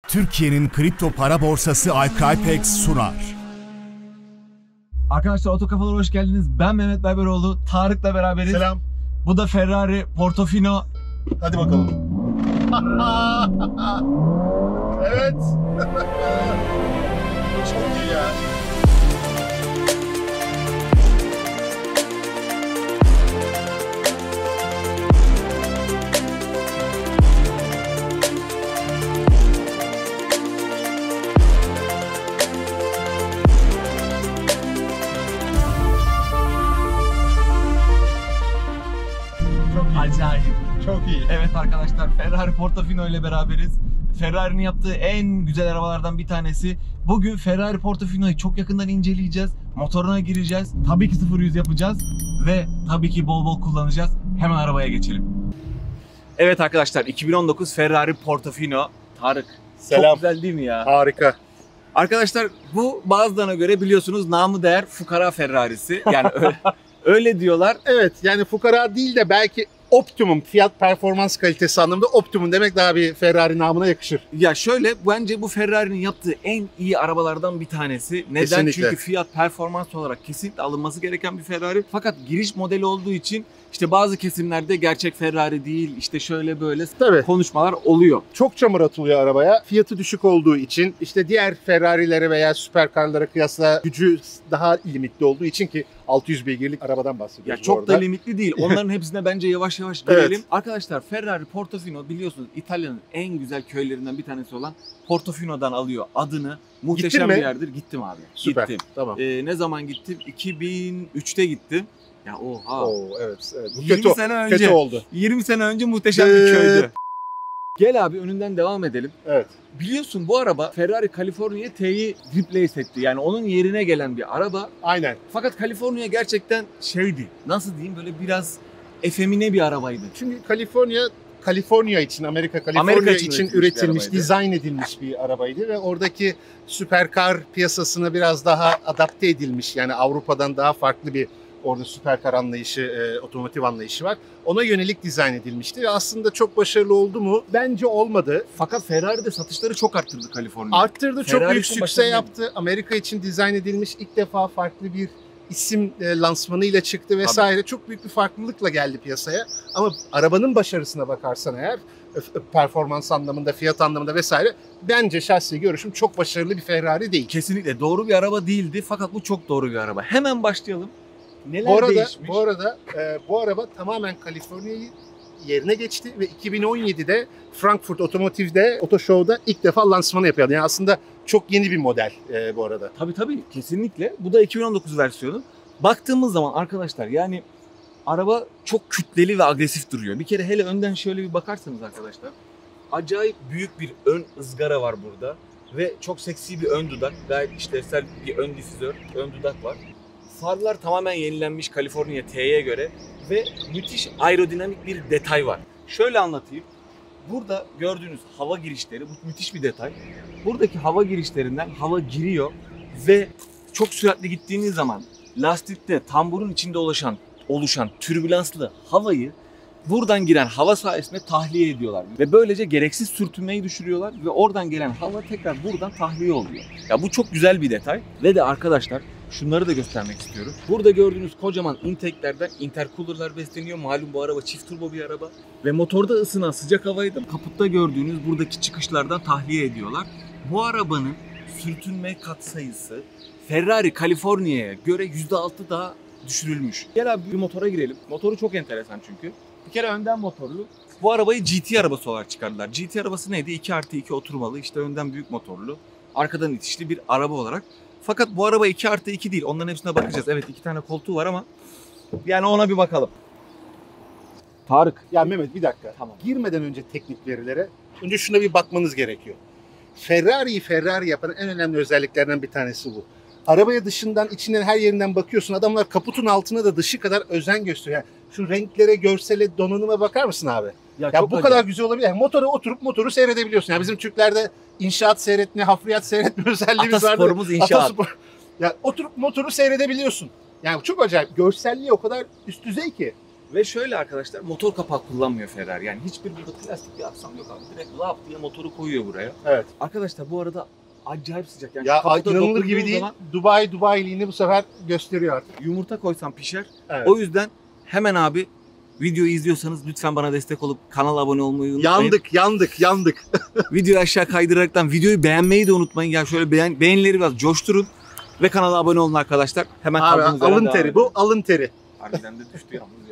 Türkiye'nin kripto para borsası iCrypex sunar. Arkadaşlar Oto Kafalar'a hoş geldiniz. Ben Mehmet Berberoğlu, Tarık'la beraberiz. Selam. Bu da Ferrari Portofino. Hadi bakalım. Evet. Çok iyi ya. Acayip. Çok iyi. Evet arkadaşlar, Ferrari Portofino ile beraberiz. Ferrari'nin yaptığı en güzel arabalardan bir tanesi. Bugün Ferrari Portofino'yu çok yakından inceleyeceğiz. Motoruna gireceğiz. Tabii ki 0-100 yapacağız. Ve tabii ki bol bol kullanacağız. Hemen arabaya geçelim. Evet arkadaşlar, 2019 Ferrari Portofino. Tarık. Selam. Çok güzel değil mi ya? Harika. Arkadaşlar bu bazılarına göre biliyorsunuz namı değer fukara Ferrari'si. Yani öyle diyorlar. Evet, yani fukara değil de belki optimum fiyat performans kalitesi anlamında optimum demek daha bir Ferrari namına yakışır. Ya şöyle, bence bu Ferrari'nin yaptığı en iyi arabalardan bir tanesi. Neden? Kesinlikle. Çünkü fiyat performans olarak kesinlikle alınması gereken bir Ferrari. Fakat giriş modeli olduğu için işte bazı kesimlerde gerçek Ferrari değil, işte şöyle böyle Tabii. konuşmalar oluyor. Çok çamur atılıyor arabaya. Fiyatı düşük olduğu için işte diğer Ferrari'lere veya süperkarlara kıyasla gücü daha limitli olduğu için ki 600 beygirlik arabadan bahsediyoruz. Ya bu çok arada. da limitli değil. Onların hepsine bence yavaş yavaş girelim. Evet. Arkadaşlar Ferrari Portofino biliyorsunuz İtalya'nın en güzel köylerinden bir tanesi olan Portofino'dan alıyor adını. Muhteşem mi? bir yerdir. Gittim abi. Süper. Gittim. Tamam. Ne zaman gittim? 2003'te gittim. Ya oha. Oo, evet. Bu 20 kötü, sene önce. kötü oldu. 20 sene önce muhteşem bir köydü. Gel abi önünden devam edelim. Evet. Biliyorsun bu araba Ferrari California T'yi replace etti. Yani onun yerine gelen bir araba. Aynen. Fakat California gerçekten şeydi. Nasıl diyeyim, böyle biraz efemine bir arabaydı. Şimdi Kaliforniya için, Amerika için üretilmiş, dizayn edilmiş bir arabaydı ve oradaki süperkar piyasasına biraz daha adapte edilmiş. Yani Avrupa'dan daha farklı bir orada süperkar anlayışı, otomotiv anlayışı var. Ona yönelik dizayn edilmişti ve aslında çok başarılı oldu mu? Bence olmadı. Fakat Ferrari de satışları çok arttırdı California. Arttırdı, çok Ferrari büyük için sükse başarılı. yaptı. Amerika için dizayn edilmiş, ilk defa farklı bir isim lansmanıyla çıktı vesaire. Tabii. Çok büyük bir farklılıkla geldi piyasaya. Ama arabanın başarısına bakarsan eğer, performans anlamında, fiyat anlamında vesaire, bence şahsi görüşüm çok başarılı bir Ferrari değil. Kesinlikle doğru bir araba değildi fakat bu çok doğru bir araba. Hemen başlayalım. Neler değişmiş? Bu araba tamamen Kaliforniya'yı yerine geçti ve 2017'de Frankfurt Otomotiv'de, Auto Show'da ilk defa lansmanı yapıyordu. Yani aslında çok yeni bir model bu arada. Tabii kesinlikle. Bu da 2019 versiyonu. Baktığımız zaman arkadaşlar yani araba çok kütleli ve agresif duruyor. Bir kere hele önden şöyle bir bakarsanız arkadaşlar. Acayip büyük bir ön ızgara var burada. Ve çok seksi bir ön dudak. Gayet işlevsel bir ön difüzör, ön dudak var. Farlar tamamen yenilenmiş California T'ye göre ve müthiş aerodinamik bir detay var. Şöyle anlatayım. Burada gördüğünüz hava girişleri, bu müthiş bir detay. Buradaki hava girişlerinden hava giriyor ve çok süratli gittiğiniz zaman lastikte tamburun içinde oluşan türbülanslı havayı buradan giren hava sayesinde tahliye ediyorlar. Ve böylece gereksiz sürtünmeyi düşürüyorlar ve oradan gelen hava tekrar buradan tahliye oluyor. Ya bu çok güzel bir detay ve de arkadaşlar şunları da göstermek istiyorum. Burada gördüğünüz kocaman intake'lerden intercooler'lar besleniyor. Malum bu araba çift turbo bir araba. Ve motorda ısınan sıcak havayı da kaputta gördüğünüz buradaki çıkışlardan tahliye ediyorlar. Bu arabanın sürtünme katsayısı Ferrari California'ya göre %6 daha düşürülmüş. Gel abi bir motora girelim. Motoru çok enteresan çünkü. Bir kere önden motorlu. Bu arabayı GT arabası olarak çıkardılar. GT arabası neydi? 2+2 oturmalı. İşte önden büyük motorlu. Arkadan itişli bir araba olarak. Fakat bu araba 2+2 değil. Onların hepsine bakacağız. Evet 2 tane koltuğu var ama yani ona bir bakalım. Tarık. Ya Mehmet bir dakika. Tamam. Girmeden önce teknik verilere önce şuna bir bakmanız gerekiyor. Ferrari'yi Ferrari yapan en önemli özelliklerden bir tanesi bu. Arabaya dışından, içinden, her yerinden bakıyorsun. Adamlar kaputun altına da dışı kadar özen gösteriyor. Yani şu renklere, görsele, donanıma bakar mısın abi? Ya bu kadar güzel olabilir. Yani motora oturup motoru seyredebiliyorsun. Yani bizim Türklerde inşaat seyretme, hafriyat seyretme özelliğimiz vardır. Atasporumuz inşaat. Ya oturup motoru seyredebiliyorsun. Yani çok acayip. Görselliği o kadar üst düzey ki. Ve şöyle arkadaşlar, motor kapağı kullanmıyor Ferrari. Yani hiçbir burada plastik bir aksam yok abi. Direkt lap diye motoru koyuyor buraya. Evet. Arkadaşlar bu arada acayip sıcak. Yani Ya kaputa inanılır dokunduğun gibi değil. zaman Dubai'liğini bu sefer gösteriyor artık. yumurta koysan pişer. Evet. O yüzden hemen abi videoyu izliyorsanız lütfen bana destek olup kanala abone olmayı unutmayın. Yandık. Videoyu aşağı kaydıraraktan videoyu beğenmeyi de unutmayın. Yani şöyle beğenileri biraz coşturun. Ve kanala abone olun arkadaşlar. Hemen Abi kaldığımız yerden alın devam teri. edelim. Bu alın teri. Harbiden de düştü yalnız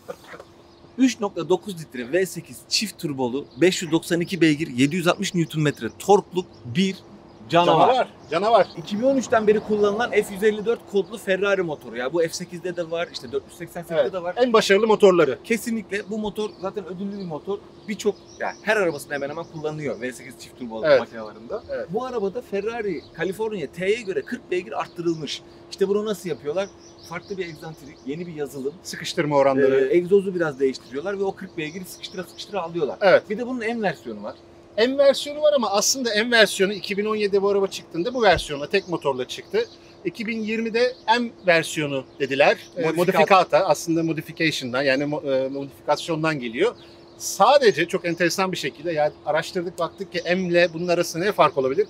yarısı. 3.9 litre V8 çift turbolu 592 beygir 760 Nm torkluk bir canavar. Canavar. 2013'ten beri kullanılan F154 kodlu Ferrari motoru. Ya bu F8'de de var, işte 488'de Evet. de var. En başarılı motorları. Kesinlikle bu motor zaten ödüllü bir motor. Birçok, yani her arabasında hemen hemen kullanılıyor V8 çift turbolu Evet. makinelerinde. Evet. Bu arabada Ferrari California T'ye göre 40 beygir arttırılmış. İşte bunu nasıl yapıyorlar? Farklı bir egzantrik, yeni bir yazılım. Sıkıştırma oranları. Egzozu biraz değiştiriyorlar ve o 40 beygiri sıkıştıra alıyorlar. Evet. Bir de bunun M versiyonu var. M versiyonu var ama aslında M versiyonu 2017'de bu araba çıktığında bu versiyonla tek motorla çıktı. 2020'de M versiyonu dediler. Modifikata aslında modification'dan yani modifikasyondan geliyor. Sadece çok enteresan bir şekilde yani araştırdık baktık ki M ile bunun arasında ne fark olabilir?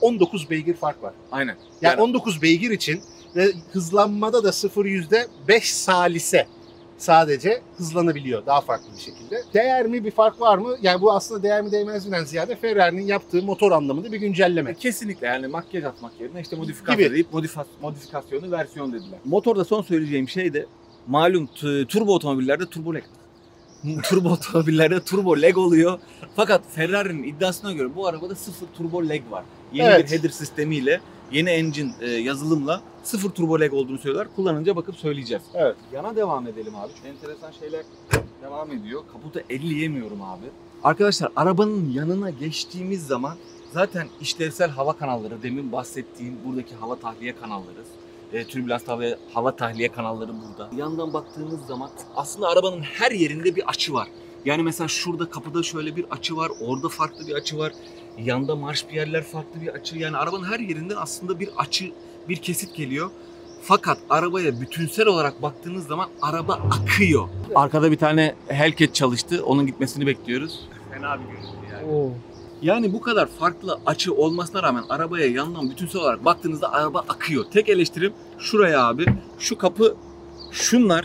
19 beygir fark var. Aynen. Yani 19 beygir için ve hızlanmada da 0-100'de 5 salise sadece hızlanabiliyor daha farklı bir şekilde. Değer mi bir fark var mı? Yani bu aslında değer mi değmez mi'den ziyade Ferrari'nin yaptığı motor anlamında bir güncelleme. Kesinlikle, yani makyaj atmak yerine işte modifikasyon Gibi. deyip modifikasyonu versiyon dediler. Motorda son söyleyeceğim şey de malum turbo otomobillerde turbo lag. Turbo otomobillerde turbo lag oluyor. Fakat Ferrari'nin iddiasına göre bu arabada sıfır turbo lag var. Yeni Evet. bir header sistemiyle, yeni engine yazılımla sıfır turbo lag olduğunu söylüyorlar. Kullanınca bakıp söyleyeceğiz. Evet. Yana devam edelim abi. Enteresan şeyler devam ediyor. Kaputa elleyemiyorum abi. Arkadaşlar arabanın yanına geçtiğimiz zaman zaten işlevsel hava kanalları, demin bahsettiğim buradaki hava tahliye kanalları, türbülans hava tahliye kanalları burada. Yandan baktığınız zaman aslında arabanın her yerinde bir açı var. Yani mesela şurada kapıda şöyle bir açı var, orada farklı bir açı var. Yanda marşpiyerler farklı bir açı. Yani arabanın her yerinde aslında bir açı, bir kesit geliyor. Fakat arabaya bütünsel olarak baktığınız zaman araba akıyor. Arkada bir tane Hellcat çalıştı. Onun gitmesini bekliyoruz. Fena bir görüntü yani. Yani bu kadar farklı açı olmasına rağmen arabaya yandan bütünsel olarak baktığınızda araba akıyor. Tek eleştirim şuraya abi. Şu kapı, şunlar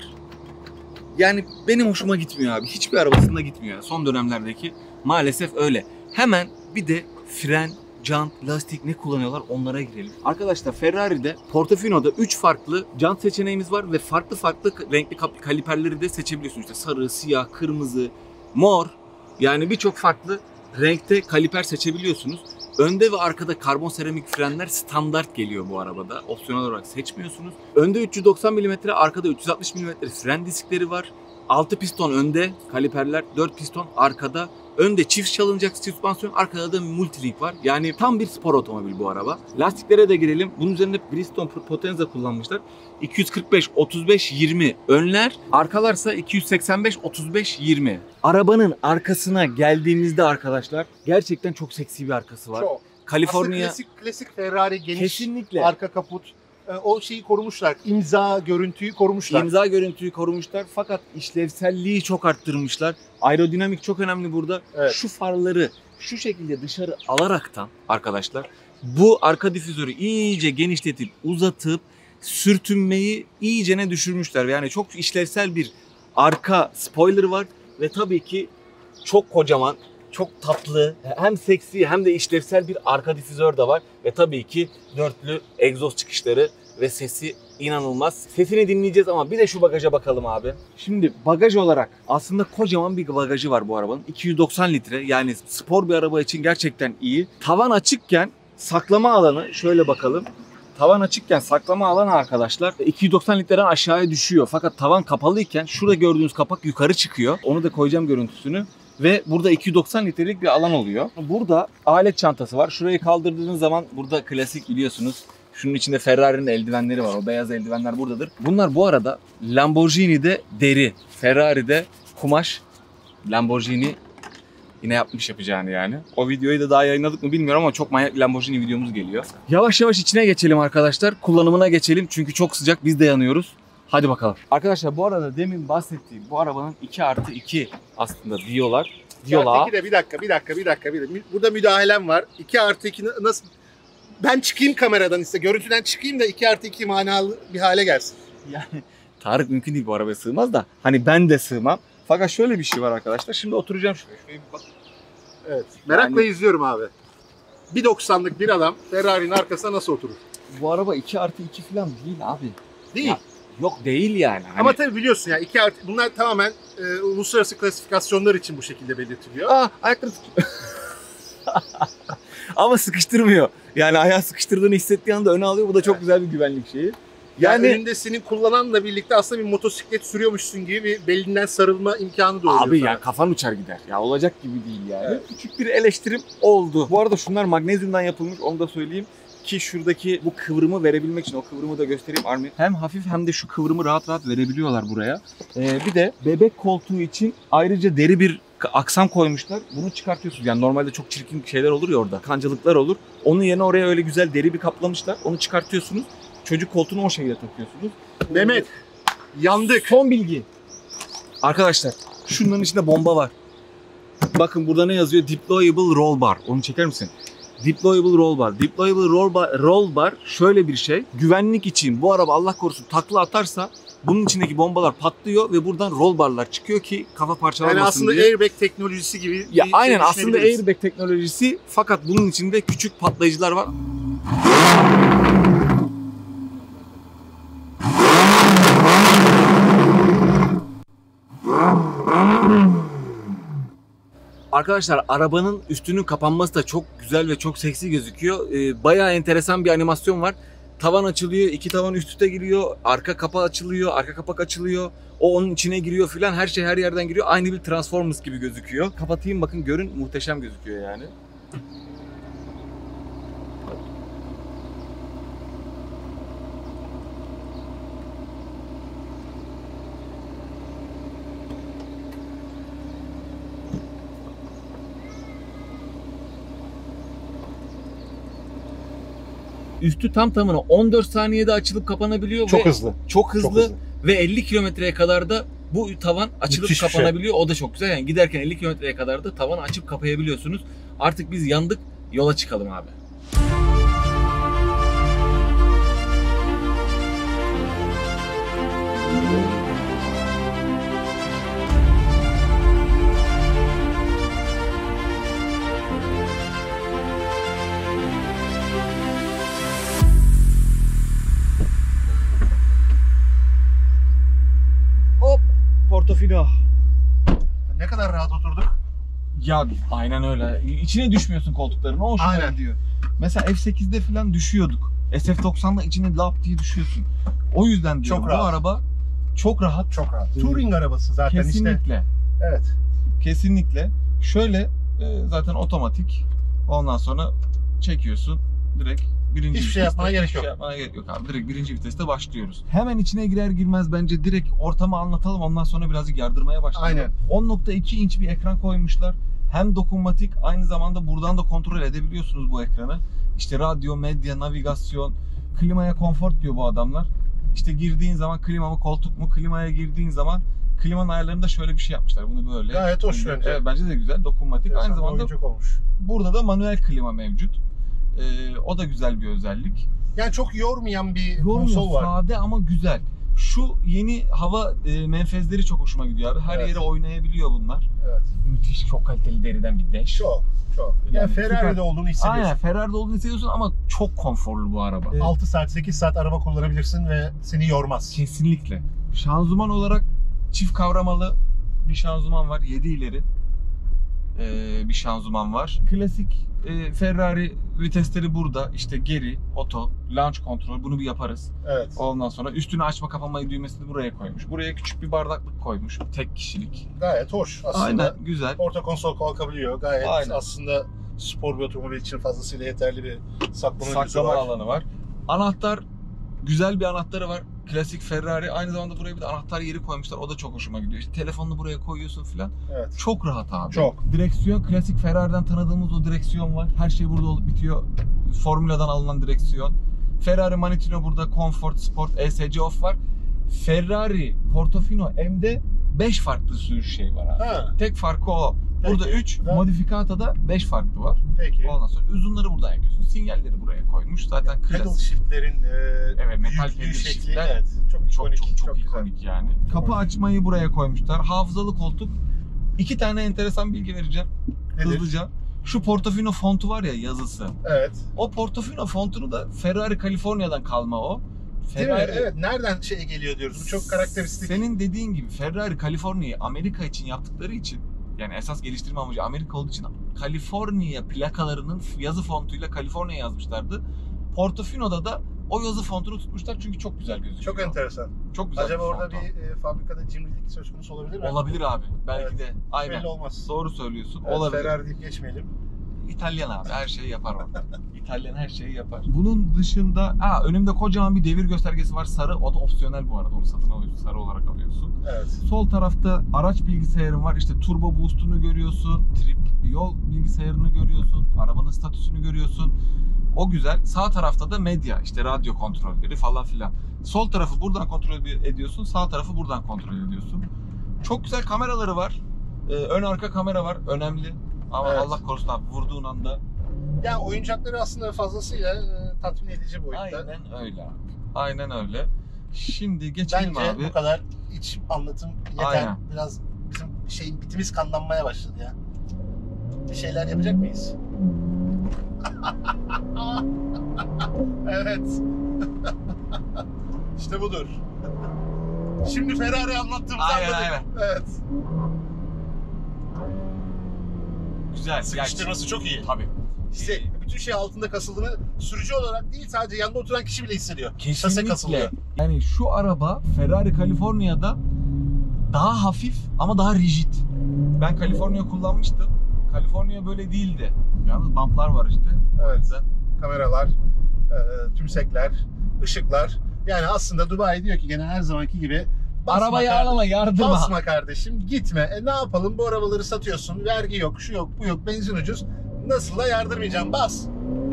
yani benim hoşuma gitmiyor abi. Hiçbir arabasında gitmiyor. Son dönemlerdeki maalesef öyle. Hemen bir de fren, jant, lastik ne kullanıyorlar onlara girelim. Arkadaşlar Ferrari'de Portofino'da 3 farklı jant seçeneğimiz var ve farklı renkli kaliperleri de seçebiliyorsunuz. İşte sarı, siyah, kırmızı, mor, yani birçok farklı renkte kaliper seçebiliyorsunuz. Önde ve arkada karbon seramik frenler standart geliyor bu arabada. Opsiyonel olarak seçmiyorsunuz. Önde 390 mm, arkada 360 mm fren diskleri var. 6 piston önde kaliperler, 4 piston arkada. Önde çift çalınacak süspansiyon, arkada da multilink var. Yani tam bir spor otomobil bu araba. Lastiklere de girelim. Bunun üzerinde Bridgestone Potenza kullanmışlar. 245, 35, 20 önler. Arkalarsa 285, 35, 20. Arabanın arkasına geldiğimizde arkadaşlar gerçekten çok seksi bir arkası var. Çok. Kaliforniya. Aslında klasik Ferrari geniş Kesinlikle. arka kaput. O şeyi korumuşlar. İmza görüntüyü korumuşlar. İmza görüntüyü korumuşlar fakat işlevselliği çok arttırmışlar. Aerodinamik çok önemli burada. Evet. Şu farları şu şekilde dışarı alaraktan arkadaşlar bu arka difüzörü iyice genişletip uzatıp sürtünmeyi iyicene düşürmüşler. Yani çok işlevsel bir arka spoiler var ve tabii ki çok kocaman, çok tatlı, hem seksi hem de işlevsel bir arka difüzör de var. Ve tabii ki dörtlü egzoz çıkışları ve sesi inanılmaz. Sesini dinleyeceğiz ama bir de şu bagaja bakalım abi. Şimdi bagaj olarak aslında kocaman bir bagajı var bu arabanın. 290 litre, yani spor bir araba için gerçekten iyi. Tavan açıkken saklama alanı şöyle bakalım. Tavan açıkken saklama alanı arkadaşlar 290 litreden aşağıya düşüyor. Fakat tavan kapalıyken şurada gördüğünüz kapak yukarı çıkıyor. Onu da koyacağım görüntüsünü. Ve burada 290 litrelik bir alan oluyor. Burada alet çantası var. Şurayı kaldırdığınız zaman burada klasik biliyorsunuz. Şunun içinde Ferrari'nin eldivenleri var. O beyaz eldivenler buradadır. Bunlar bu arada Lamborghini'de deri, Ferrari'de kumaş. Lamborghini yine yapmış yapacağını yani. O videoyu da daha yayınladık mı bilmiyorum ama çok manyak Lamborghini videomuz geliyor. Yavaş yavaş içine geçelim arkadaşlar. Kullanımına geçelim çünkü çok sıcak, biz de yanıyoruz. Hadi bakalım. Arkadaşlar bu arada demin bahsettiğim bu arabanın 2+2 aslında diyorlar. 2+2 de bir dakika. Burada müdahalem var. 2+2 nasıl? Ben çıkayım kameradan işte. Görüntüden çıkayım da 2+2 manalı bir hale gelsin. Yani Tarık mümkün değil bu arabaya sığmaz da. Hani ben de sığmam. Fakat şöyle bir şey var arkadaşlar. Şimdi oturacağım şuraya. Şuraya bir bak. Evet. Merakla izliyorum abi. 1.90'lık bir adam Ferrari'nin arkasına nasıl oturur? Bu araba 2+2 falan değil abi. Değil. Ya, yok değil yani. Hani... Ama tabii biliyorsun ya bunlar tamamen uluslararası klasifikasyonlar için bu şekilde belirtiliyor. Ayakları tutuyor. Ama sıkıştırmıyor. Yani ayağı sıkıştırdığını hissettiği anda öne alıyor. Bu da çok güzel bir güvenlik şeyi. Yani önünde senin kullananla birlikte aslında bir motosiklet sürüyormuşsun gibi bir belinden sarılma imkanı doğuyor. Abi ya kafan uçar gider. Ya olacak gibi değil yani. Evet. Küçük bir eleştirim oldu. Bu arada şunlar magnezyumdan yapılmış, onu da söyleyeyim. Ki şuradaki bu kıvrımı verebilmek için o kıvrımı da göstereyim Armin. Hem hafif hem de şu kıvrımı rahat rahat verebiliyorlar buraya. Bir de bebek koltuğu için ayrıca deri bir aksam koymuşlar. Bunu çıkartıyorsunuz. Yani normalde çok çirkin şeyler olur ya orada. Kancalıklar olur. Onun yerine oraya öyle güzel deri bir kaplamışlar. Onu çıkartıyorsunuz. Çocuk koltuğunu o şekilde takıyorsunuz. Mehmet, yandık. Son bilgi. Arkadaşlar şunların içinde bomba var. Bakın burada ne yazıyor? Deployable roll bar. Onu çeker misin? Deployable roll bar. Deployable roll bar şöyle bir şey. Güvenlik için bu araba Allah korusun takla atarsa bunun içindeki bombalar patlıyor ve buradan roll barlar çıkıyor ki kafa parçalanmasın yani aslında diye. Airbag teknolojisi gibi. Ya aynen aslında airbag teknolojisi fakat bunun içinde küçük patlayıcılar var. Arkadaşlar arabanın üstünün kapanması da çok güzel ve çok seksi gözüküyor. Bayağı enteresan bir animasyon var. Tavan açılıyor, iki tavan üst üste giriyor, arka kapağı açılıyor, arka kapak açılıyor. O onun içine giriyor filan, her şey her yerden giriyor. Aynı bir Transformers gibi gözüküyor. Kapatayım bakın görün, muhteşem gözüküyor yani. Üstü tam tamına 14 saniyede açılıp kapanabiliyor. Çok hızlı. Çok hızlı ve 50 kilometreye kadar da bu tavan açılıp müthiş kapanabiliyor. O da çok güzel. Yani giderken 50 kilometreye kadar da tavanı açıp kapayabiliyorsunuz. Artık biz yandık. Yola çıkalım abi. Portofino. Ne kadar rahat oturduk. Ya aynen öyle. İçine düşmüyorsun koltukların. O hoşuma gidiyor. Mesela F8'de falan düşüyorduk. SF90'da içine lap diye düşüyorsun. O yüzden diyorum çok rahat. Bu araba çok rahat. Çok rahat. Touring arabası zaten kesinlikle. işte. Evet. Kesinlikle. Şöyle zaten otomatik. Ondan sonra çekiyorsun. Direkt birinci hiçbir şey yapmana gerek yok. Yapmana gerek yok abi. Direkt birinci viteste başlıyoruz. Hemen içine girer girmez bence direkt ortamı anlatalım. Ondan sonra birazcık yardırmaya başlayalım. Aynen. 10.2 inç bir ekran koymuşlar. Hem dokunmatik aynı zamanda buradan da kontrol edebiliyorsunuz bu ekranı. İşte radyo, medya, navigasyon, klimaya konfor diyor bu adamlar. İşte girdiğin zaman klima mı koltuk mu? Klimaya girdiğin zaman klimanın ayarlarında şöyle bir şey yapmışlar. Bunu böyle. Gayet hoş bence. Evet, bence de güzel. Dokunmatik. Biraz aynı zamanda olmuş. burada da manuel klima mevcut. O da güzel bir özellik. Yani çok yormayan bir konsol var. Sade ama güzel. Şu yeni hava menfezleri çok hoşuma gidiyor abi. Her yere oynayabiliyor bunlar. Evet. Müthiş, çok kaliteli deriden bir dash. Çok. Yani Ferrari'de olduğunu hissediyorsun. Aynen, Ferrari'de olduğunu hissediyorsun ama çok konforlu bu araba. 6 saat, 8 saat araba kullanabilirsin ve seni yormaz. Kesinlikle. Şanzıman olarak çift kavramalı bir şanzıman var. 7 ileri bir şanzıman var. Klasik Ferrari vitesleri burada. İşte geri, oto, launch kontrol, bunu bir yaparız. Evet. Ondan sonra üstünü açma kapamayı düğmesini buraya koymuş. Buraya küçük bir bardaklık koymuş. Tek kişilik. Gayet hoş aslında. Aynen, güzel. Orta konsol kalkabiliyor. Gayet aslında spor bir otomobil için fazlasıyla yeterli bir saklama alanı var. Anahtar, güzel bir anahtarı var. Klasik Ferrari. Aynı zamanda buraya bir de anahtar yeri koymuşlar. O da çok hoşuma gidiyor. İşte telefonunu buraya koyuyorsun filan. Evet. Çok rahat abi. Çok. Direksiyon, klasik Ferrari'den tanıdığımız o direksiyon var. Her şey burada olup bitiyor. Formula'dan alınan direksiyon. Ferrari Manitino burada, Comfort, Sport, ESC Off var. Ferrari Portofino M'de 5 farklı sürüş şey var abi. Ha. Tek farkı o. Burada Peki. 3, Güzel. Modificata'da 5 farklı var. Peki. Ondan sonra uzunları buradan yakıyorsun. Sinyalleri buraya koymuş. Zaten Pedal klasik. shift'lerin Evet, metal büyüklüğü pedal şekli, shift'ler evet. Çok ikonik, çok güzel. ikonik yani. Kapı açmayı buraya koymuşlar. Hafızalı koltuk. 2 tane enteresan bilgi vereceğim. Nedir? Hızlıca. Şu Portofino fontu var ya, yazısı. Evet. O Portofino fontunu da Ferrari Kaliforniya'dan kalma o. Değil mi? Ferrari, Evet. Nereden geliyor diyoruz. Bu çok karakteristik. Senin dediğin gibi Ferrari Kaliforniya'yı Amerika için yaptıkları için, yani esas geliştirme amacı Amerika olduğu için Kaliforniya plakalarının yazı fontuyla Kaliforniya yazmışlardı. Portofino'da da o yazı fontunu tutmuşlar çünkü çok güzel gözüküyor. Çok enteresan. Çok güzel. Acaba orada font o. bir fabrikada cimrilik söz konusu olabilir mi? Olabilir abi. Belki Evet. de. Aynen. Belli olmaz. Doğru söylüyorsun. Evet, Olabilir. Ferrari deyip geçmeyelim. İtalyan abi, her şeyi yapar orada. İtalyan her şeyi yapar. Bunun dışında önümde kocaman bir devir göstergesi var, sarı. O da opsiyonel bu arada. Onu satın alıyorsun, sarı olarak alıyorsun. Evet. Sol tarafta araç bilgisayarın var. İşte turbo boost'unu görüyorsun. Trip yol bilgisayarını görüyorsun. Arabanın statüsünü görüyorsun. O güzel. Sağ tarafta da medya, işte radyo kontrolleri falan filan. Sol tarafı buradan kontrol ediyorsun. Sağ tarafı buradan kontrol ediyorsun. Çok güzel kameraları var. Ön arka kamera var. Önemli. Ama Evet. Allah korusun abi, vurduğun anda. Yani oyuncakları aslında fazlasıyla tatmin edici boyutta. Aynen öyle abi. Aynen öyle. Şimdi geçelim Bence abi. bu kadar iç anlatım yeter. Aynen. Biraz bizim bitimiz kanlanmaya başladı ya. Bir şeyler yapacak mıyız? Evet. İşte budur. Şimdi Ferrari anlattığımızı Aynen, anladık. aynen. Evet. Güzel. Sıkıştırması çok iyi. Tabii. İşte bütün şey altında kasıldığını sürücü olarak değil, sadece yanında oturan kişi bile hissediyor. Şase Kesinlikle. kasılıyor. Yani şu araba Ferrari Kaliforniya'da daha hafif ama daha rigid. Ben Kaliforniya kullanmıştım. Kaliforniya böyle değildi. Yalnız bumplar var işte. O Evet. yüzden. Kameralar, tümsekler, ışıklar. Yani aslında Dubai diyor ki gene her zamanki gibi basma Arabayı kardeşim, alama, yardırma. basma kardeşim, gitme. Ne yapalım, bu arabaları satıyorsun, vergi yok, şu yok, bu yok, benzin ucuz. Nasıl da yardırmayacağım, bas.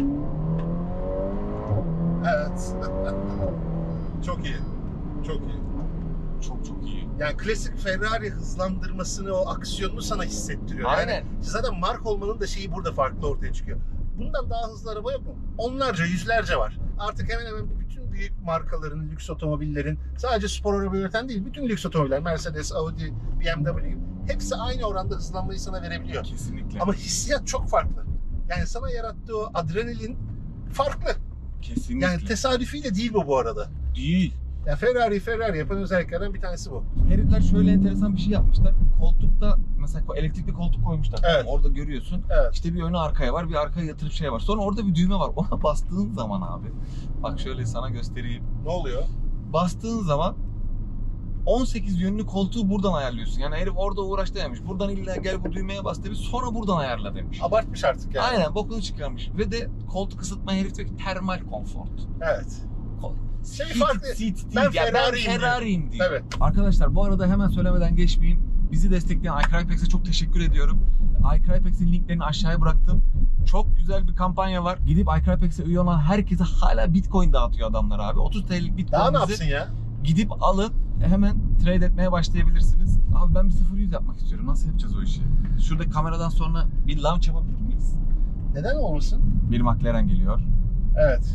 Evet. Çok iyi. Çok iyi. Çok iyi. Yani klasik Ferrari hızlandırmasını, o aksiyonunu sana hissettiriyor. Aynen. Yani zaten marka olmanın da şeyi burada farklı ortaya çıkıyor. Bundan daha hızlı araba yok mu? Onlarca, yüzlerce var. Artık hemen hemen bütün büyük markaların, lüks otomobillerin, sadece spor araba üreten değil, bütün lüks otomobiller, Mercedes, Audi, BMW, hepsi aynı oranda hızlanmayı sana verebiliyor. Kesinlikle. Ama hissiyat çok farklı. Yani sana yarattığı o adrenalin farklı. Kesinlikle. Yani tesadüfiyle değil bu arada. Değil. Yani Ferrari yapan özelliklerden bir tanesi bu. Herifler şöyle enteresan bir şey yapmışlar. Koltukta mesela elektrikli koltuk koymuşlar. Evet. Orada görüyorsun. Evet. İşte bir öne arkaya var, bir arkaya yatırıp şey var. Sonra orada bir düğme var. Ona bastığın zaman abi. Bak şöyle sana göstereyim. Ne oluyor? Bastığın zaman 18 yönlü koltuğu buradan ayarlıyorsun. Yani herif orada uğraştı demiş. Buradan illa gel bu düğmeye bas demiş. Sonra buradan ayarla demiş. Abartmış artık yani. Aynen, bokunu çıkarmış. Ve de koltuk ısıtma herif diyor ki termal konfort. Evet. Şey Heated farklı. seat değil. Ben Ya Ferrari'yim diyor. Ferrari'yim diyor. Evet. Arkadaşlar bu arada hemen söylemeden geçmeyeyim. Bizi destekleyen iCrypex'e çok teşekkür ediyorum. iCrypex'in linklerini aşağıya bıraktım. Çok güzel bir kampanya var. Gidip iCrypex'e üye olan herkese hala Bitcoin dağıtıyor adamlar abi. 30 TL'lik Daha ne yapsın Bitcoin'inizi ya? gidip alın. Hemen trade etmeye başlayabilirsiniz. Abi ben bir 0-100 yapmak istiyorum. Nasıl yapacağız o işi? Şurada kameradan sonra bir launch yapabilir miyiz? Neden olmasın? Bir McLaren geliyor. Evet.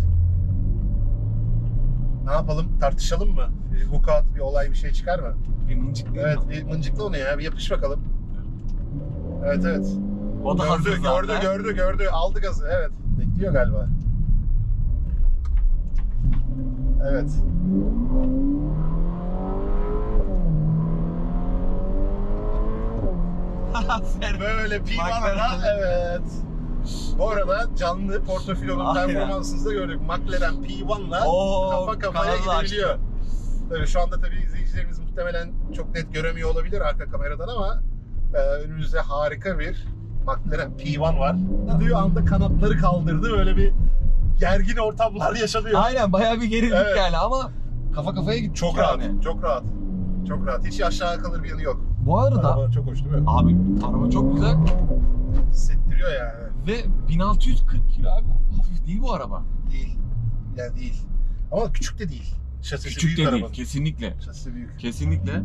Ne yapalım? Tartışalım mı? Bir vukuat, bir olay, bir şey çıkar mı? Bir mıncık değil Evet, mi? bir mıncıkla onu ya. Bir yapış bakalım. Evet, evet. O da hazır zaten. Gördü. Aldı gazı. Evet. Bekliyor galiba. Evet. Böyle P1'la, evet. Bu arada canlı Portofino'nun Aynen. performansını da gördük. McLaren P1'la Oo, kafa kafaya kanalı gidebiliyor. Tabii şu anda tabii izleyicilerimiz muhtemelen çok net göremiyor olabilir arka kameradan ama önümüzde harika bir McLaren P1 var. Gidiyor anda kanatları kaldırdı, böyle bir gergin ortamlar yaşanıyor. Aynen, bayağı bir gerildik Evet. yani ama kafa kafaya gittik Çok yani. rahat, çok rahat. Çok rahat. Hiç aşağı kalır bir yanı yok. Bu arada Araba çok hoş değil mi? abi araba çok güzel Hissettiriyor yani. ve 1640 kilo abi. Hafif değil bu araba. Değil. Yani değil. Ama küçük de değil. Şasisi Küçük büyük de değil. arabanın. Kesinlikle. Şasisi büyük. Kesinlikle.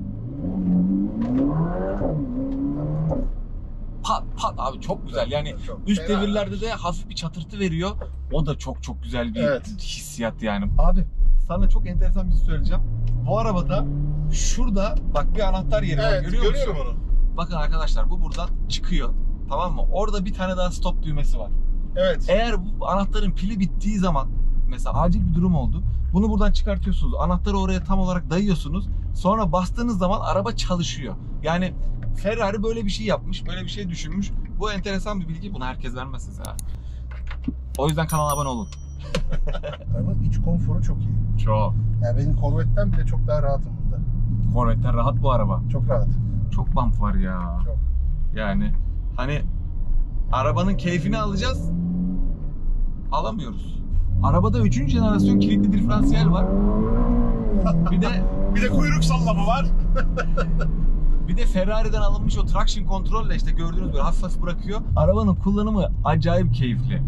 Pat pat abi çok güzel. Yani Çok. üst Fena. devirlerde de hafif bir çatırtı veriyor. O da çok çok güzel bir Evet. hissiyat yani. Abi sana çok enteresan bir şey söyleyeceğim. Bu arabada şurada bak bir anahtar yeri var. Evet, Görüyor musun? görüyorum onu. Bakın arkadaşlar bu buradan çıkıyor. Tamam mı? Orada bir tane daha stop düğmesi var. Evet. Eğer bu anahtarın pili bittiği zaman mesela acil bir durum oldu. Bunu buradan çıkartıyorsunuz. Anahtarı oraya tam olarak dayıyorsunuz. Sonra bastığınız zaman araba çalışıyor. Yani Ferrari böyle bir şey yapmış. Böyle bir şey düşünmüş. Bu enteresan bir bilgi. Bunu herkes vermez size ha. O yüzden kanala abone olun. Arabanın iç konforu çok iyi. Çok. Yani benim Corvette'den bile çok daha rahatım bunda. Corvette'den rahat bu araba. Çok rahat. Çok bump var ya. Çok. Yani hani arabanın keyfini alacağız. Alamıyoruz. Arabada 3. jenerasyon kilitli diferansiyel var. Bir de kuyruk sallama var. Bir de Ferrari'den alınmış o traction control'le işte gördüğünüz böyle hafif hafif bırakıyor. Arabanın kullanımı acayip keyifli.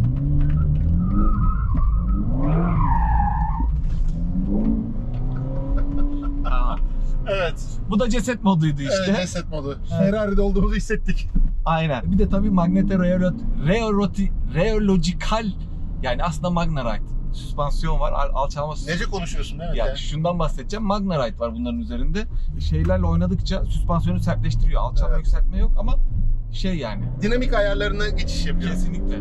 Aha. Evet. Bu da ceset moduydu işte. Evet, ceset modu. Ferrari'de olduğumuzu hissettik. Aynen. Bir de tabii Magnete Reological yani aslında Magnarite süspansiyon var. Alçalma Nece konuşuyorsun değil mi? Ya şundan bahsedeceğim. Magnarite var bunların üzerinde. Şeylerle oynadıkça süspansiyonu sertleştiriyor. Alçalma Evet. yükseltme yok ama şey yani. Dinamik ayarlarına geçiş yapıyor. Kesinlikle.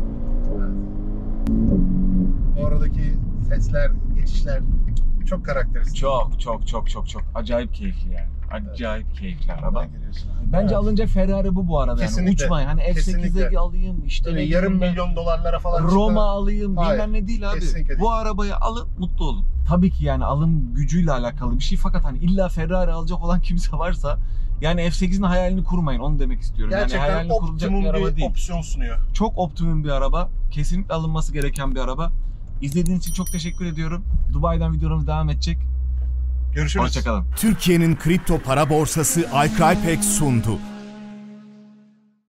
Oradaki sesler, geçişler çok karakteristik. Çok acayip keyifli yani. Acayip keyifli araba. Giriyorsun. Bence Evet. alınacak Ferrari bu arada yani. Kesinlikle. Uçmayın. Hani F8'e Kesinlikle. alayım işte Tabii ne yarım bileyim ben, milyon dolarlara falan Roma çıkar. alayım Hayır, bilmem ne değil abi. kesinlikle değil. Bu arabayı alın mutlu olun. Tabii ki yani alım gücüyle alakalı bir şey fakat hani illa Ferrari alacak olan kimse varsa yani F8'in hayalini kurmayın onu demek istiyorum. Yani Gerçekten hayalini kurulacak optimum bir araba bir değil. opsiyon sunuyor. Çok optimum bir araba. Kesinlikle alınması gereken bir araba. İzlediğiniz için çok teşekkür ediyorum. Dubai'den videolarımız devam edecek. Görüşürüz. Hoşçakalın. Türkiye'nin kripto para borsası iCrypex sundu.